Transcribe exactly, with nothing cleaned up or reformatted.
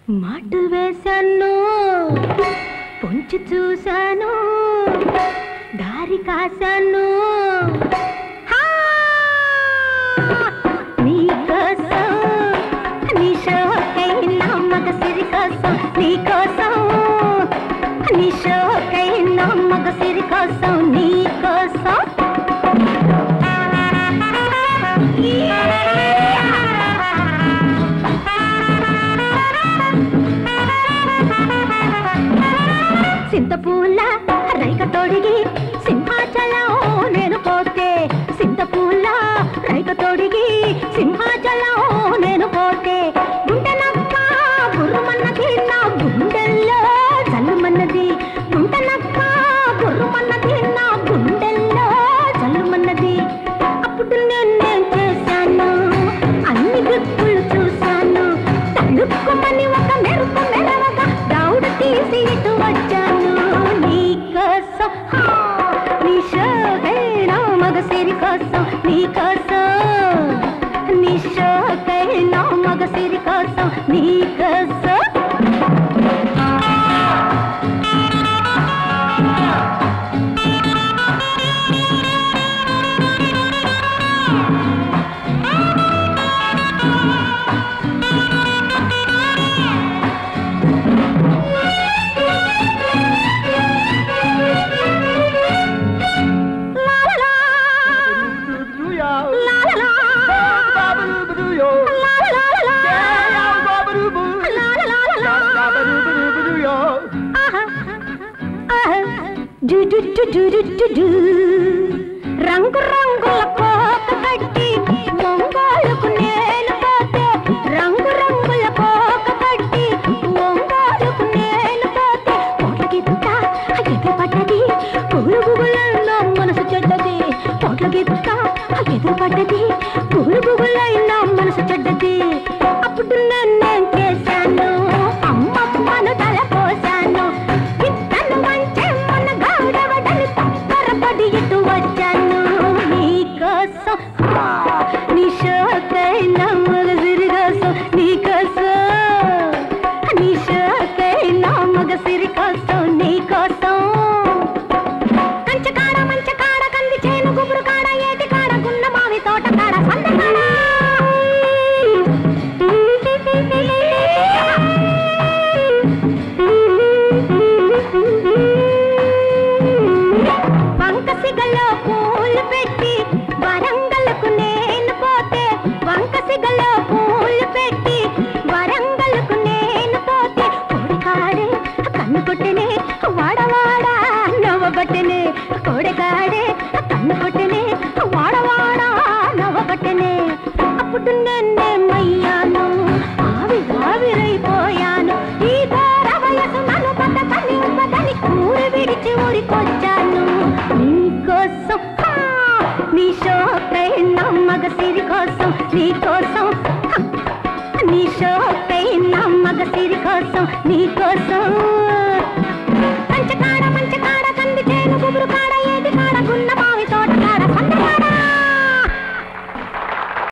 మాటు వేశాను పొంచి చూశాను దారి కాశాను నీకోసం నీ షోకైనా మగ సిరి కోసం నీకోసం నీ షోకైనా మగ సిరి కోసం నీకోసం సింతపూల రైక తొడిగి సింహాచలం నేను పోతే సింతపూల రైక తొడిగి సింహాచలం నేను పోతే గుంటనక్క గుర్రమన్నది నా గుండెల్లో జల్లుమన్నది గుంటనక్క గుర్రమన్నది నా గుండెల్లో జల్లుమన్నది అప్పుడు నేను చేశాను అన్ని గుర్తులు చూశాను తలుక్కుమని ఒక మెరుపు మెరవగా దౌడు తీసి ఇటు వచ్చాను నీకోసం నీ షోకైనా మగ సిరి కోసం నీకోసం నీ షోకైనా మగ సిరి కోసం నీకోసం రంగు రంగుల కోక కట్టి ఒంగోలుకు నేను పోతే రంగు రంగుల కోక కట్టి ఒంగోలుకు నేను పోతే కోట్ల గిత్త ఎదురు పడ్డది పూలు గుబులైనా మనసు చెడ్డది కోట్ల గిత్త ఎదురు పడ్డది పూలు గుబులైనా మనసు చెడ్డది అప్పుడు నేనేం చేశాను అమ్మమ్మను తల పోశాను ఇద్దరు మంచి మన గౌరవడని పక్కరపడి ఇటు వచ్చాను నీకోసం నీ షోకైనా మగ సిరి కోసం నీకోసం నీ షోకైనా మగ సిరి కోసం నీకోసం కంచె కాడ మంచె కాడ కంది చేను గుబురు కాడ ఏటి కాడ గున్న మావి తోట కాడ సంద కాడ వంకసిగలో పూలు పెట్టి వరంగల్కు నేను పోతే వంకసిగలో పూలు పెట్టి వరంగల్కు నేను పోతే కోడికాడే కన్ను కొట్టెనే వాడవాడా నవ్వబట్టెనే కోడికాడే కన్ను కొట్టెనే వాడవాడా నవ్వబట్టెనే అప్పుడు నేనేమయ్యాను ఆవి ఆవిరైపోయాను ఈ దార వయసు నన్ను పట్టని పదని ఊరి విడిచి ఊరికొచ్చాను నీకోసం నీ షోకైనా మగ సిరి కోసం నీకోసం నీ షోకైనా మగ సిరి కోసం నీకోసం కంచె కాడ మంచె కాడ కంది చేను గుబురు కాడ ఏటి కాడ